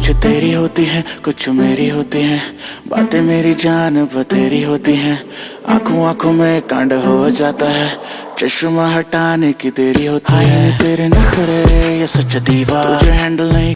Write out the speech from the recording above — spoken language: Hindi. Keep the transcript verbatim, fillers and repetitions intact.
कुछ तेरी होती है कुछ मेरी होती है, बातें मेरी जान बतेरी होती हैं। आंखों आंखों में कांड हो जाता है, चश्मा हटाने की देरी होती है। तेरे नखरे ये सच दीवार तुझे हैंडल नहीं